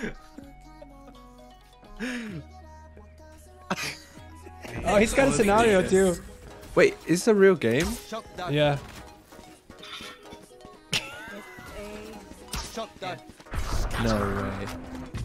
Oh, he's got a scenario too. Wait, is this a real game? Yeah. No way.